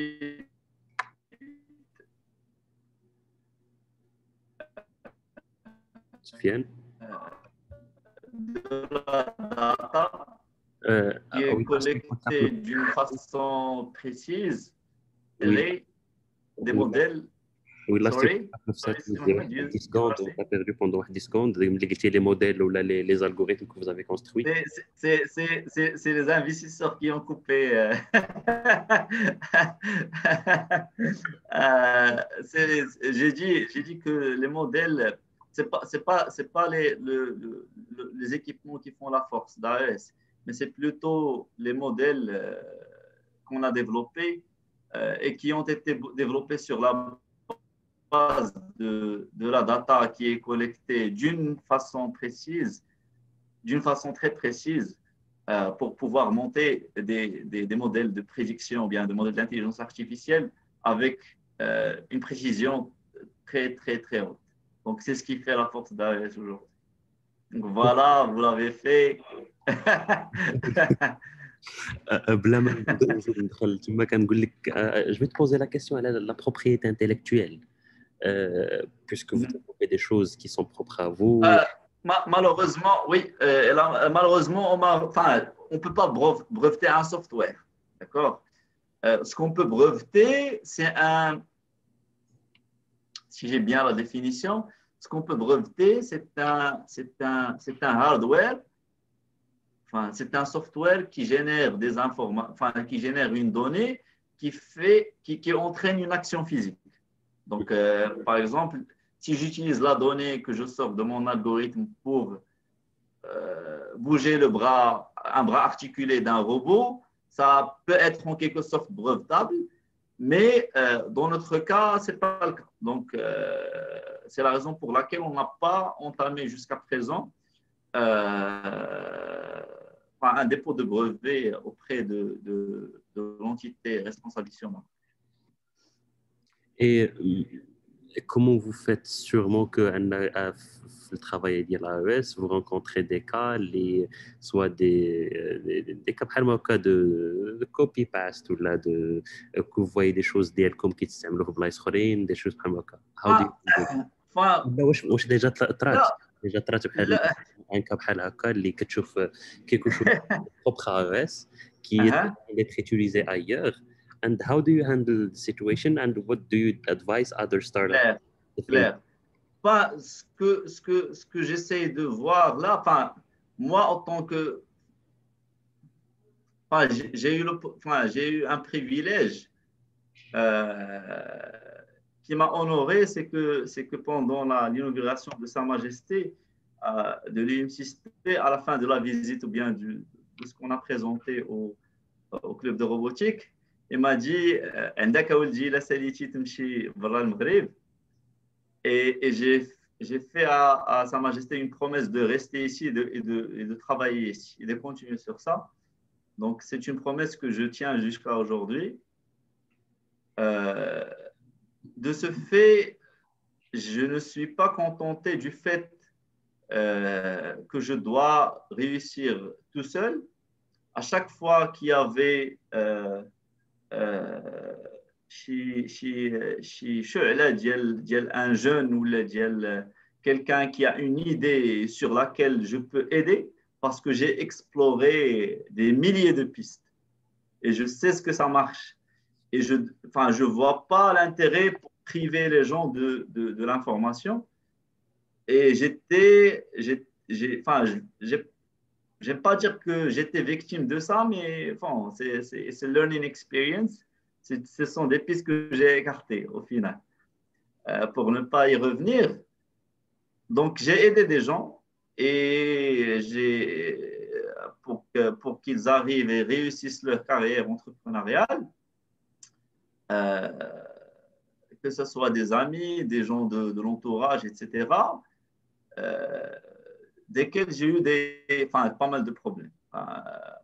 Sofiane, de la data euh, qui est oui, collectée d'une façon précise, oui. les, des oui. modèles. Oui, là, c'est dix secondes, on a perdu pendant dix secondes. Les modèles ou les, les algorithmes que vous avez construits. C'est, c'est, c'est, c'est les investisseurs qui ont coupé. Euh... euh, c'est, j'ai, dit, j'ai dit que les modèles, ce n'est pas, c'est pas, c'est pas les, le, le, les équipements qui font la force d'iOS, mais c'est plutôt les modèles euh, qu'on a développés euh, et qui ont été développés sur la base de, de la data qui est collectée d'une façon précise, d'une façon très précise, euh, pour pouvoir monter des, des, des modèles de prédiction ou bien des modèles d'intelligence artificielle avec euh, une précision très, très, très haute. Donc, c'est ce qui fait la force d'iOS aujourd'hui. Donc, voilà, vous l'avez fait. بلا ما نزيد ندخل تما كنقول لك je vais te poser la question على la propriété intellectuelle euh, puisque vous développez des choses qui sont propres à vous. Euh, ma- malheureusement, oui. Euh, là, malheureusement, on ne enfin, peut pas breveter un software. D'accord euh, Ce qu'on peut breveter, c'est un. Si j'ai bien la définition, ce qu'on peut breveter, c'est un, c'est un, c'est un hardware. Enfin, c'est un software qui génère des informations, enfin, qui génère une donnée qui fait, qui, qui entraîne une action physique. Donc, euh, par exemple, si j'utilise la donnée que je sors de mon algorithme pour euh, bouger le bras, un bras articulé d'un robot, ça peut être en quelque sorte brevetable, mais euh, dans notre cas, ce n'est pas le cas. Donc, euh, c'est la raison pour laquelle on n'a pas entamé jusqu'à présent euh, un dépôt de brevet auprès de, de, de l'entité responsable ici au Maroc. Et comment vous faites sûrement que euh, le travail de l'A E S, vous rencontrez des cas, les, soit des, des, des cas de, de copy-paste ou là, de, que vous voyez des choses comme qui s'aiment des choses comme ça. How do you do it? واش واش ديجا طرات ديجا طرات بحال ان كا بحال هكا اللي كتشوف كيكو شو بروبر او اس كي est utilisé ailleurs, and how do you handle the situation and what do you advise other startups? Claire. Enfin, ce que ce que ce que j'essaie de voir là, enfin moi en tant que enfin, j'ai eu le enfin, j'ai eu un privilège euh, qui m'a honoré, c'est que, c'est que pendant l'inauguration de Sa Majesté, euh, de l'U M six P, à la fin de la visite ou bien du, de ce qu'on a présenté au, au club de robotique, il m'a dit et, et j'ai, j'ai fait à, à Sa Majesté une promesse de rester ici et de, et de, et de travailler ici et de continuer sur ça. Donc, c'est une promesse que je tiens jusqu'à aujourd'hui. Euh, De ce fait, je ne suis pas contenté du fait euh, que je dois réussir tout seul. À chaque fois qu'il y avait euh, euh, chez, chez, chez un jeune ou quelqu'un qui a une idée sur laquelle je peux aider, parce que j'ai exploré des milliers de pistes et je sais ce que ça marche. Et je ne enfin, je vois pas l'intérêt pour priver les gens de, de, de l'information. Et j'étais, j'ai, j'ai, enfin, j'aime pas dire que j'étais victime de ça, mais enfin, c'est, c'est, c'est learning experience. C'est, ce sont des pistes que j'ai écartées au final, euh, pour ne pas y revenir. Donc, j'ai aidé des gens et j'ai, pour, que, pour qu'ils arrivent et réussissent leur carrière entrepreneuriale. Euh, que ce soit des amis, des gens de, de l'entourage, et cetera, euh, desquels j'ai eu des, enfin, pas mal de problèmes. Euh,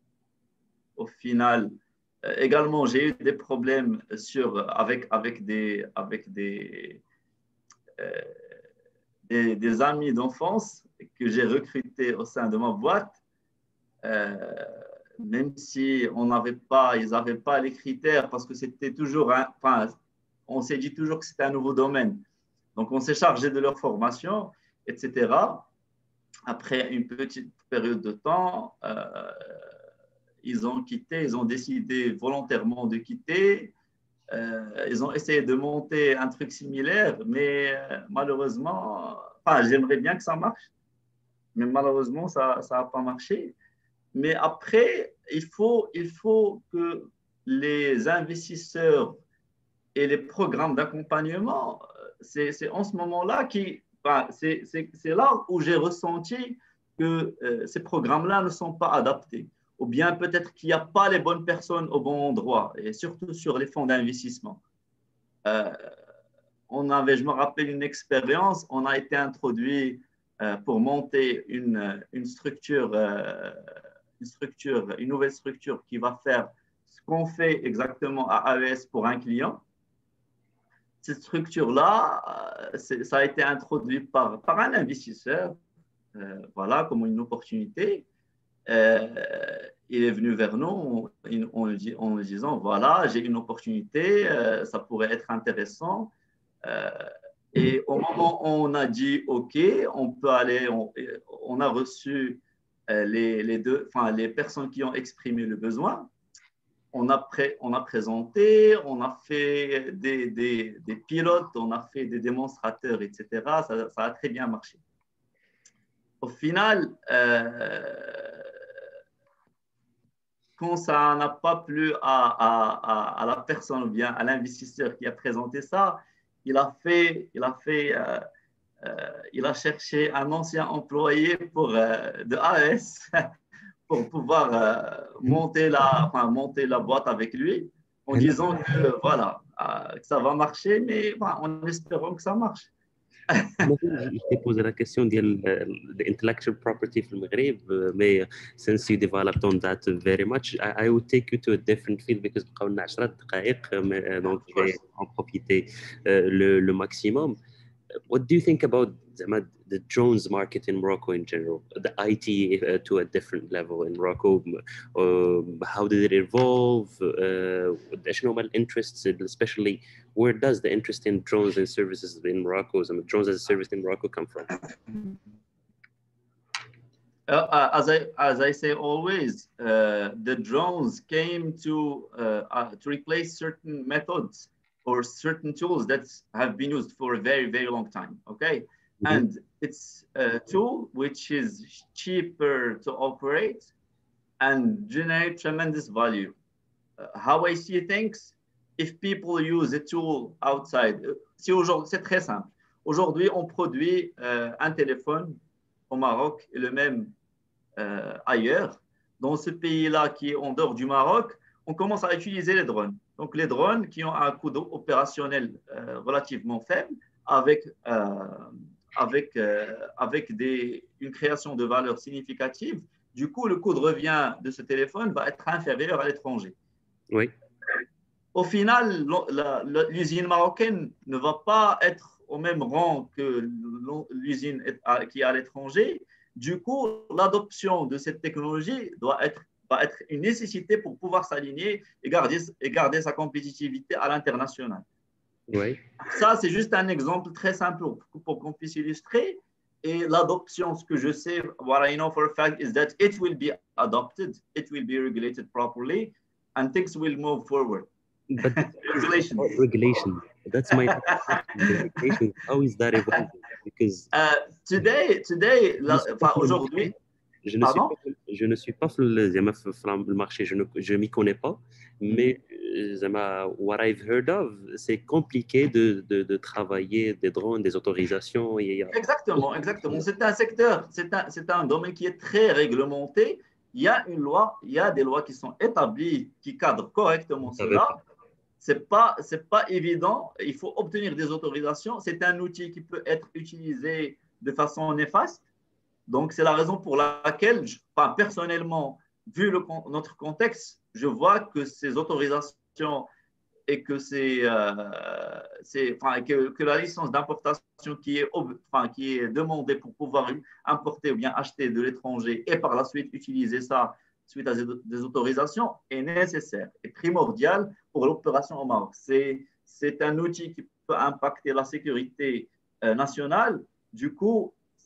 au final, euh, également, j'ai eu des problèmes sur, avec, avec, des, avec des, euh, des, des amis d'enfance que j'ai recrutés au sein de ma boîte. Euh, même si on n'avait pas, ils n'avaient pas les critères, parce que c'était toujours un, enfin, on s'est dit toujours que c'était un nouveau domaine. Donc, on s'est chargé de leur formation, et cetera. Après une petite période de temps, euh, ils ont quitté, ils ont décidé volontairement de quitter. Euh, ils ont essayé de monter un truc similaire, mais euh, malheureusement, enfin, j'aimerais bien que ça marche, mais malheureusement, ça n'a pas marché. Mais après, il faut, il faut que les investisseurs et les programmes d'accompagnement, c'est, c'est en ce moment-là qui, enfin, c'est, c'est, c'est là où j'ai ressenti que euh, ces programmes-là ne sont pas adaptés. Ou bien peut-être qu'il n'y a pas les bonnes personnes au bon endroit, et surtout sur les fonds d'investissement. Euh, on avait, je me rappelle une expérience, on a été introduit euh, pour monter une, une structure, euh, une structure, une nouvelle structure qui va faire ce qu'on fait exactement à A E S pour un client. Cette structure-là, ça a été introduit par, par un investisseur, euh, voilà, comme une opportunité. Euh, il est venu vers nous en, en nous disant, voilà, j'ai une opportunité, euh, ça pourrait être intéressant. Euh, et au moment où on a dit, OK, on peut aller, on, on a reçu euh, les, les, deux, enfin, les personnes qui ont exprimé le besoin. On a, pré, on a présenté, on a fait des, des, des pilotes, on a fait des démonstrateurs, et cetera. Ça, ça a très bien marché. Au final, euh, quand ça n'a pas plu à, à, à, à la personne ou bien à l'investisseur qui a présenté ça, il a fait, il a fait, euh, euh, il a cherché un ancien employé pour, euh, de A E S pour pouvoir euh, monter, la, enfin, monter la boîte avec lui en disant que voilà, euh, que ça va marcher, mais enfin, en espérant que ça marche. Je t'ai posé la question de l'intellectual property في المغرب, mais since you developed on that very much, I, I would take you to a different field because بقاولنا عشرة دقائق, donc je vais en profiter le, le maximum. What do you think about the drones market in Morocco in general, the I T uh, to a different level in Morocco? Uh, how did it evolve? Additional uh, interests, especially where does the interest in drones and services in Morocco, and drones as a service in Morocco, come from? Uh, as I as I say always, uh, the drones came to uh, uh, to replace certain methods or certain tools that have been used for a very, very long time, okay? Mm-hmm. And it's a tool which is cheaper to operate and generate tremendous value. Uh, how I see things, if people use a tool outside, si aujourd'hui, c'est très simple. Aujourd'hui, on produit euh, un téléphone au Maroc et le même euh, ailleurs. Dans ce pays-là qui est en dehors du Maroc, on commence à utiliser les drones. Donc, les drones qui ont un coût opérationnel euh, relativement faible, avec, euh, avec, euh, avec des, une création de valeur significative, du coup, le coût de revient de ce téléphone va être inférieur à l'étranger. Oui. Au final, l'usine marocaine ne va pas être au même rang que l'usine qui est à l'étranger. Du coup, l'adoption de cette technologie doit être va être une nécessité pour pouvoir s'aligner et garder, et garder sa compétitivité à l'international. Oui. Ça, c'est juste un exemple très simple pour, pour qu'on puisse illustrer. Et l'adoption, ce que je sais, what I know for a fact is that it will be adopted, it will be regulated properly, and things will move forward. But regulation. regulation. That's my regulation. How is that evolving? Because uh, today, today, aujourd'hui. Je ne, suis pas, je ne suis pas dans le marché, je ne m'y connais pas, mais what I've heard of, c'est compliqué de, de, de travailler des drones, des autorisations. Exactement, exactement. C'est un secteur, c'est un, c'est un domaine qui est très réglementé. Il y a une loi, il y a des lois qui sont établies, qui cadrent correctement cela. C'est pas, c'est pas évident. Il faut obtenir des autorisations. C'est un outil qui peut être utilisé de façon néfaste. Donc, c'est la raison pour laquelle, je, enfin, personnellement, vu le, notre contexte, je vois que ces autorisations et que, c'est, euh, c'est, enfin, que, que la licence d'importation qui est, enfin, qui est demandée pour pouvoir importer ou bien acheter de l'étranger et par la suite utiliser ça suite à des autorisations est nécessaire et primordial pour l'opération au Maroc. C'est, c'est un outil qui peut impacter la sécurité euh, nationale. Du coup,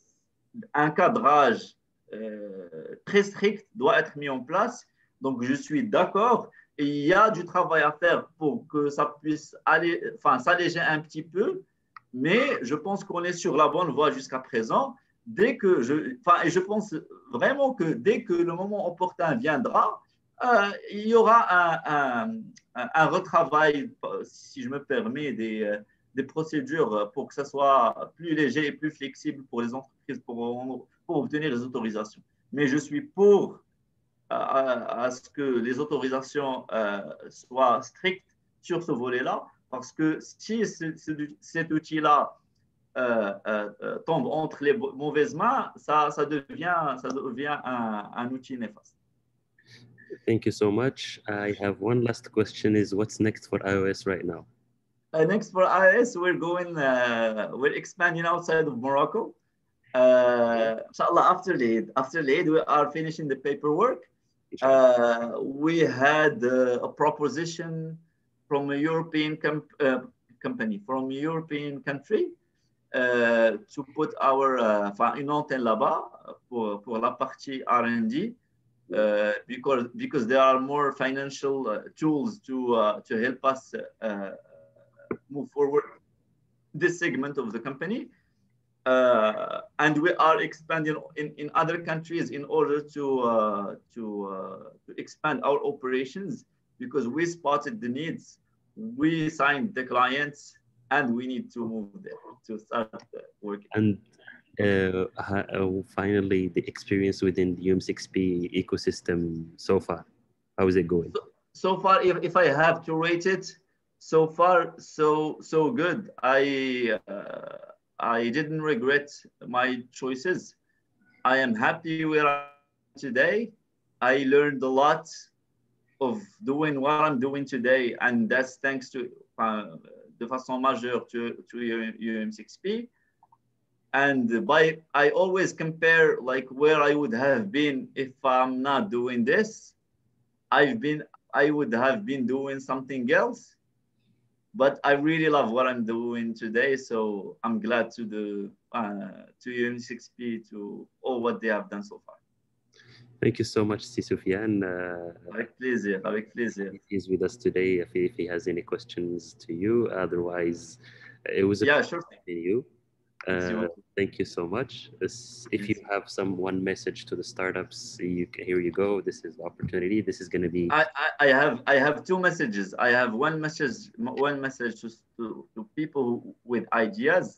un cadrage euh, très strict doit être mis en place. Donc, je suis d'accord. Et il y a du travail à faire pour que ça puisse aller, enfin, s'alléger un petit peu. Mais je pense qu'on est sur la bonne voie jusqu'à présent. Dès que je, enfin, et je pense vraiment que dès que le moment opportun viendra, euh, il y aura un, un, un, un retravail, si je me permets, des, des procédures pour que ça soit plus léger et plus flexible pour les entreprises pour, pour obtenir les autorisations. Mais je suis pour à, à ce que les autorisations euh, soient strictes sur ce volet-là, parce que si ce, ce, cet outil-là euh, euh, tombe entre les mauvaises mains, ça, ça devient, ça devient un, un outil néfaste. Thank you so much. I have one last question: is what's next for iOS right now? Uh, next for iOS, we're going, uh, we're expanding outside of Morocco. Uh, inshallah, after Eid, after Eid, we are finishing the paperwork. Uh, we had uh, a proposition from a European com uh, company, from a European country, uh, to put our, uh, une antenne là-bas pour, pour la partie R and D, uh, because, because there are more financial uh, tools to, uh, to help us uh, move forward this segment of the company. Uh, and we are expanding in, in other countries in order to, uh, to, uh, to expand our operations because we spotted the needs, we signed the clients, and we need to move there to start working. And uh, uh, finally, the experience within the U M six P ecosystem so far, how is it going? So, so far, if, if I have to rate it, so far, so, so good. I, uh, I didn't regret my choices. I am happy where I am today. I learned a lot of doing what I'm doing today, and that's thanks to uh, de façon majeure to, to U M six P. And by I always compare like where I would have been if I'm not doing this. I've been I would have been doing something else, but I really love what I'm doing today. So I'm glad to the uh, to U M six P to all what they have done so far. Thank you so much, Si Soufiane. Uh, Avec plaisir, avec plaisir. He's with us today if he, if he has any questions to you. Otherwise, it was a Yeah, pleasure sure. meeting you. Uh, thank you so much. If you have some one message to the startups, you, here you go. This is the opportunity. This is going to be. I, I, I have I have two messages. I have one message one message to to, to people with ideas.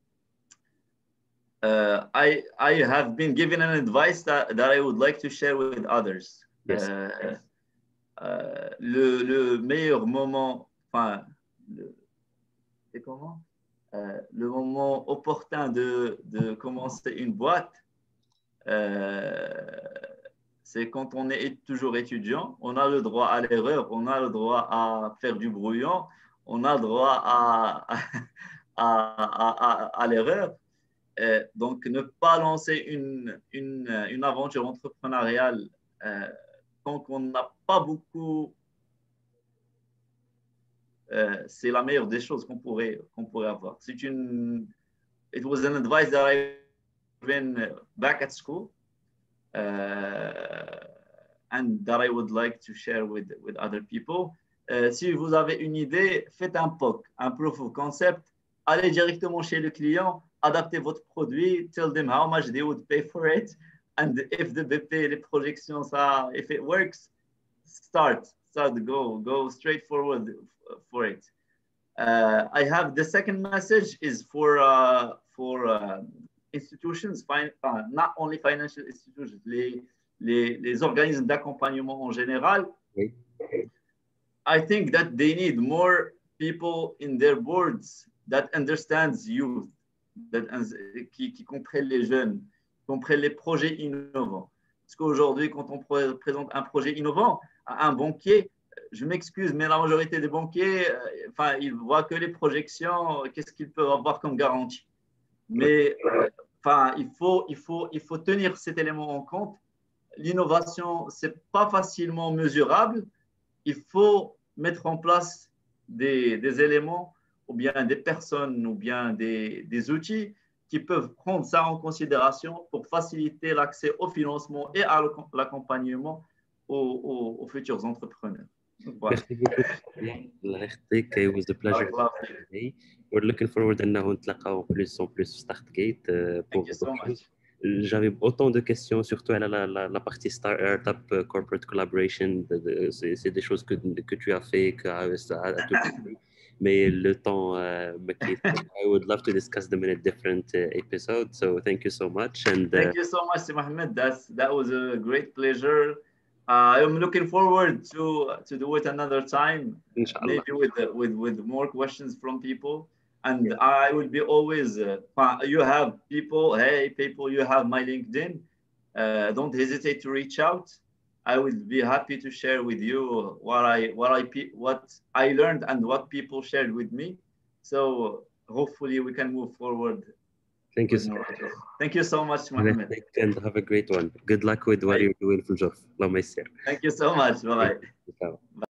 Uh, I I have been given an advice that, that I would like to share with others. Yes. Uh, uh, le, le meilleur moment, enfin, le, c'est comment? Euh, le moment opportun de, de commencer une boîte, euh, c'est quand on est toujours étudiant. On a le droit à l'erreur, on a le droit à faire du brouillon, on a le droit à, à, à, à, à l'erreur. Euh, donc, ne pas lancer une, une, une aventure entrepreneuriale euh, tant qu'on n'a pas beaucoup, euh, c'est la meilleure des choses qu'on pourrait, qu'on pourrait avoir. C'est une, it was an advice that I given back at school uh, and that I would like to share with, with other people. Euh, si vous avez une idée, faites un P O C, un Proof of Concept. Allez directement chez le client, adaptez votre produit, tell them how much they would pay for it, and if the B P, les projections, ça, if it works, start, start, go, go straight forward for it. Uh, I have the second message is for uh, for uh, institutions, uh, not only financial institutions, les, les, les organismes d'accompagnement en général. Oui. I think that they need more people in their boards that understands youth, that, qui, qui comprennent les jeunes, comprennent les projets innovants. Parce qu'aujourd'hui, quand on présente un projet innovant à un banquier, je m'excuse, mais la majorité des banquiers, enfin, ils voient que les projections, qu'est-ce qu'ils peuvent avoir comme garantie. Mais enfin, il faut, il faut, il faut tenir cet élément en compte. L'innovation, c'est pas facilement mesurable. Il faut mettre en place des, des éléments ou bien des personnes ou bien des, des outils qui peuvent prendre ça en considération pour faciliter l'accès au financement et à l'accompagnement aux, aux, aux futurs entrepreneurs. Voilà. Merci beaucoup. It was a pleasure today. We're looking forward to نتلاقاو plus en plus Startgate. Uh, Thank you so much. J'avais autant de questions, surtout à la, la, la partie startup, uh, corporate collaboration. C'est des choses que, que tu as fait, que, à, à, à tout mais le temps uh, I would love to discuss them in a different uh, episode. So thank you so much. And uh, thank you so much, Mohammed. That's that was a great pleasure. Uh, I'm looking forward to to do it another time, Inshallah. maybe with with with more questions from people. And yeah. I will be always. Uh, you have people. Hey, people, you have my LinkedIn. Uh, don't hesitate to reach out. I would be happy to share with you what I what I what I learned and what people shared with me. So hopefully we can move forward. Thank you so much. Thank you so much, Mohammed. And have a great one. Good luck with what you're doing for Jof. Thank you so much. Bye bye.